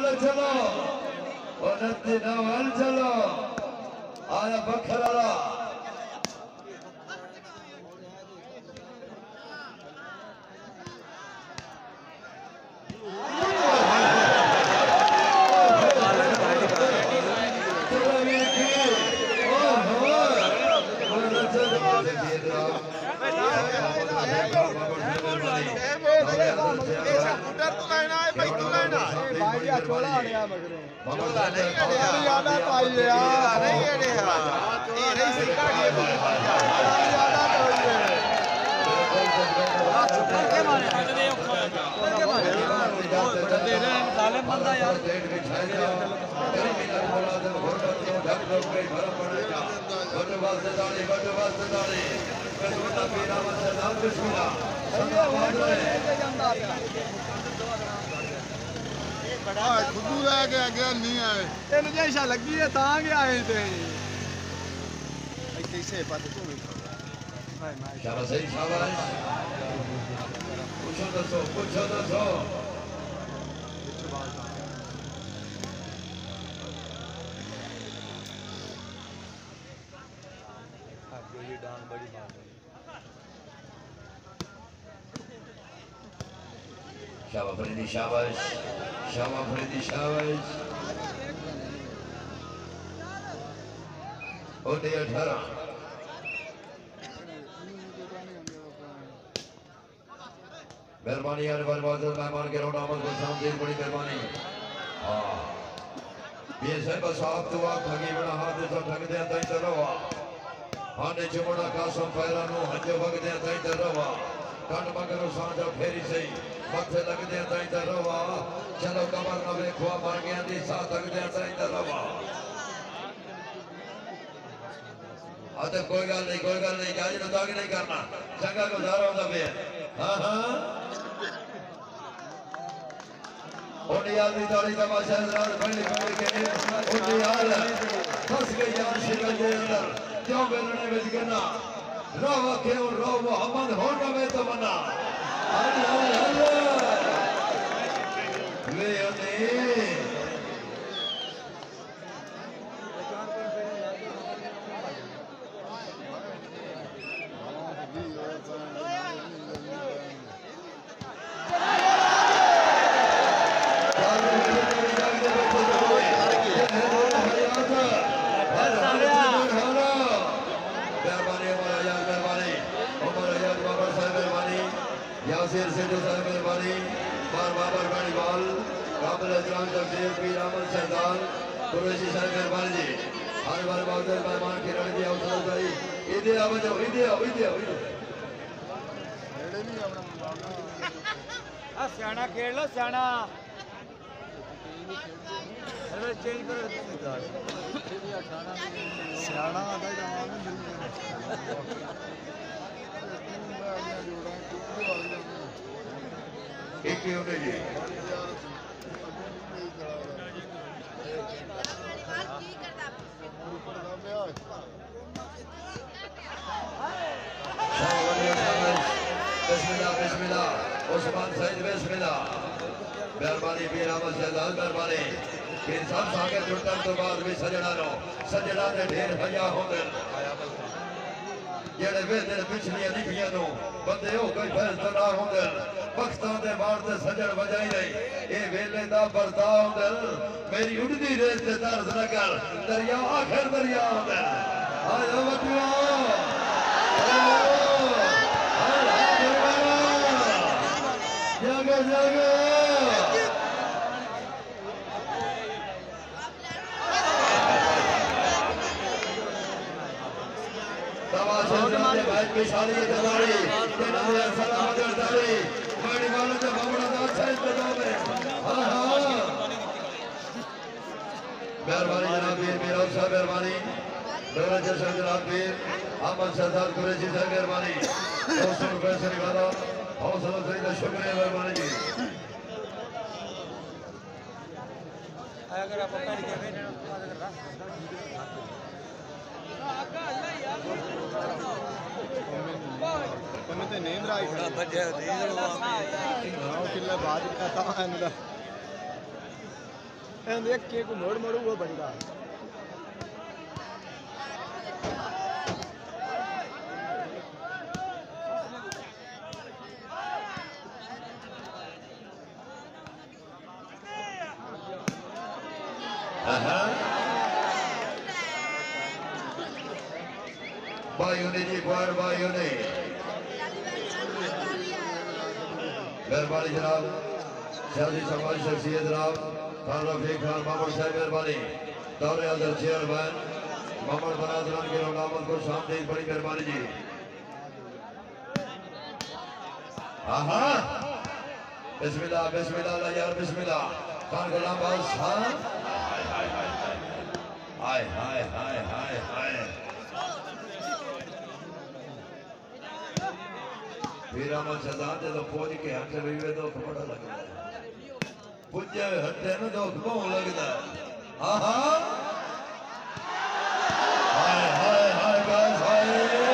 चलो उन्नति नवल चलो आया बखराला चोला आड़िया मगरे चोला नहीं आड़िया ज्यादा पाई यार नहीं आड़िया ये नहीं सिक्का के ज्यादा पाई हां छुट्टी के मारे दे के मारे दे रहे जालिम बंदा यार डेट बिछाए जाओ मिलन बोला तो भोर बच्चों ढक लोग पे भर पड़ेगा बड़ वास्ते दाढ़ी कटवटा पीरा मसला बिस्मिल्लाह सदा बात रहे खुदू रह गया गया नहीं आए तेन जैसा लगी है ता गया है ते कैसे पता तू शाबाश शाबाश पूछो दसो ये डांग बड़ी बात है शाबाश फरीदी शाबाश ओटे 18 मेहरबानी यार मेहमान के रोड आमद को सामने बड़ी मेहरबानी हां ये सब साफ दुआ ठगी बड़ा हाथ से ठग दे अंदर चलोवा हाने चमड़ा कासम पैरा नो हज वग दे अंदर चलोवा काट मगरो सांझा फेरी सही मथे लग दे अंदर चलोवा चलो कमर न देखो मर गया दी साथ लग दे अंदर चलोवा अते कोई गल नहीं जाज न दाग नहीं करना चंगा गुजारा होता पे हां ओडियाल दी ताली तमाशा रात बड़ी के ओडियाल फंस गई यार शिकल के अंदर क्यों बेलने में गिरना रो क्यों रो मोहम्मद होना में तमन्ना अल्लाह ले ओने यासिर से जो साहब मेहरबानी बार बाबर बड़ी बाल काबिल अजराम जगदेव पीर अमन सरदार कुरैशी साहब मेहरबानी जी हर बार बादल मेहमान की रण दिया उतर गई इधे आ जाओ इधे आ सियाना खेल लो सियाना अरे चेंज कर सियाना आता ही एक ही होने जी बिस्मिल्लाह उस्मान सईद बिस्मिल्लाह मेहरबानी पीर अहमद सरदार मेहरबानी पीर साहब सागे जुटन तो बाद भी सजड़ा ने ढेर हया होंदे जेड़े वेदे पिछलियां लिपियां नो बंदे हो कोई फैसला ना होंदे वक्तां दे बार ते सजड़ वजाई नहीं ए वेले दा बरता होंदे मेरी उड़दी रेत ते दर्द न कर दरिया आखिर दरिया होंदे आयो बटिया जागे भाई पिछाड़ी दवाड़ी सलामत दाड़ी बड़ी वालों से बाबड़ा दाद से इंतजाम है मेहरबानी जनाब पीर मेरा साहब मेहरबानी मेरा जैसा जनाब पीर अहमद सरदार कुरैशी साहब मेहरबानी 200 रुपए से निकाला हौसला से शुक्रिया मेहरबानी जी अगर आप पैर के मैं तो नींद आई था बजे नींद गांव किले बाद का था अंदर देख के को मोड़ मोड़ वो बंदा भाइयों ने जी बार भाइयों ने मेहरबानी जनाब सियासी समाज शख्सियत जनाब खान रफीक खान मामूद साहब मेहरबानी दौरे अदर चेयरमैन मोहम्मद बनादरान के नामत को सामने बड़ी मेहरबानी जी। बिस्मिल्लाह बिस्मिल्लाह यार बिस्मिल्लाह खान गुलाम बास हाय हाय हाय हाय हाय हाय वीरा मन सदात तो पहुंच के हट रही तो बड़ा लगता है पुजे हटे ना तो बहुत लगता है। हाय हाय हाय गाइस हाय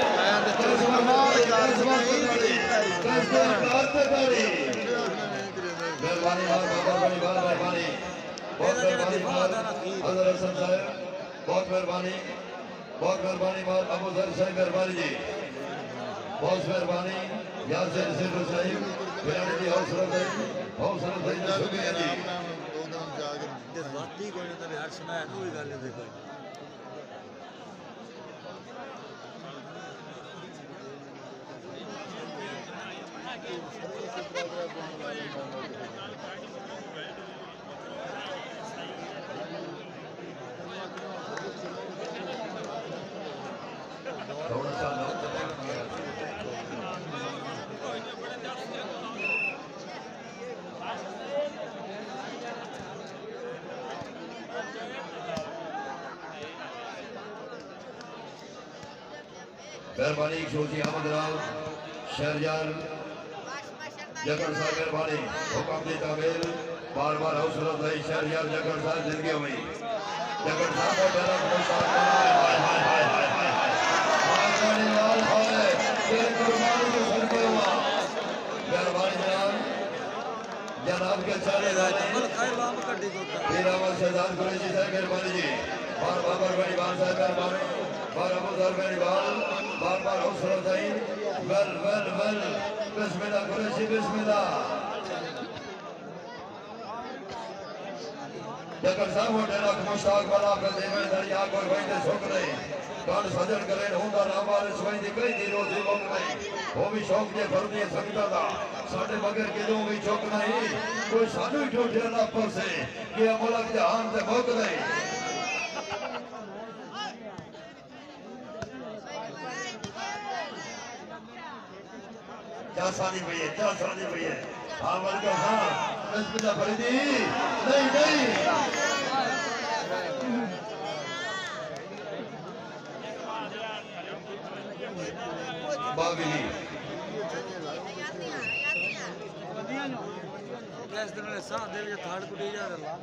मेहरबानी मेहरबानी बहुत मेहरबानी अजहर हसन साहब बहुत मेहरबानी अबू जर साहब मेहरबानी जी बहुत मेहरबानी यासिर सिद्ध साहिब बिरानी जी हौसला साहिब शुक्रिया जी। बाती कोई तो हर सुनाया कोई गल नहीं देखो थोड़ा सा मेहरबानी शोजी अहमद राव शहरयार जगड़ साहब मेहरबानी हुक्म दी तामील बार बार हौसला अफजाई शहरयार जगड़ साहब जिंदगी हुई जगड़ साहब को डरा हाय हाय हाय हाय हाय मेहरबानी लाल हाय तेरे कुर्बानी को सदके हुआ मेहरबानी जनाब के सारे वीरावल शहजाद कुरैशी साहब मेहरबानी जी बार बार बड़ी बात साहब मेहरबानी बार अबू जर मेहरबान बार हौसला अफजाई वेल बिस्मिल्लाह कुरैशी बिस्मिल्लाह जगड़ साहब डेरा मुश्ताक वाला का देवे दरिया को वहीं सुख रहे कान सजन करे होंदा ना वाले स्वयं दी कई दी रोजी मुक नहीं वो भी शौक जे फरदी संगता दा साडे मगर किदों भी चुक नहीं कोई सानू ही ठोठे ना परसे कि मुल्क जहान ते मुक नहीं क्या शादी हुई है हाँ बल्कि हाँ बिस्मिल्लाह फरीदी नहीं बाबिली कैस दिन ने साथ दे के थाड़ कुटी जा रहा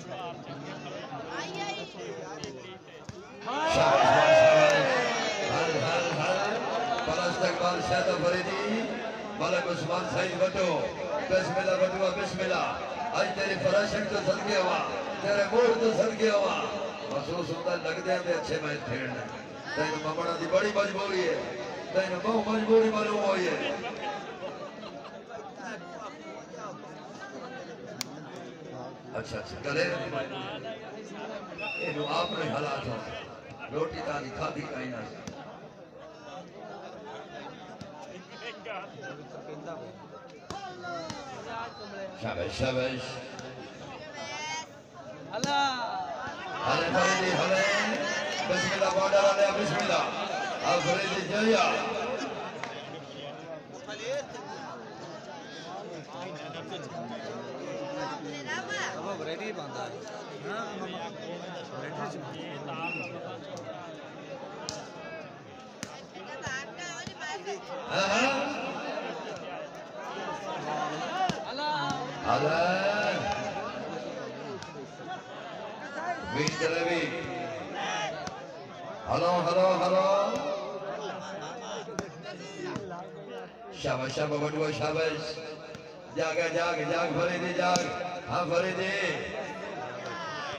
इस्तकबाल शादा फरीदी मलक उस्मान सईद बटो बिस्मिल्लाह बटुआ बिस्मिल्लाह आज तेरी फराशक तो सदके हुआ तेरे मूड तो सदके हुआ महसूस होता लगदे हैं अच्छे मैच खेलने तेन ममड़ा दी बड़ी मजबूरी है तेन बहुत मजबूरी मालूम हुई है। अच्छा गले ये आपने हालात हो रोटी ताजी खाधी कहीं ना शाबाश हले फरीदी हले बिस्मिल्लाह बॉर्डर वाले बिस्मिल्लाह अब फरीदी जया अब रेडी बंदा है हां हेलो शाबाश बटुआ शाबाश जाग फरीदी जाग हाँ फरीदी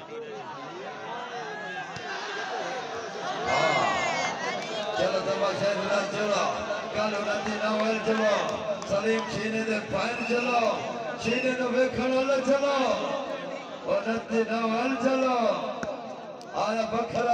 चलो सलीम शीने दे पैर चलो शीने नु वेखण वाले चलो और नत्ती नवाल चलो आया बखरा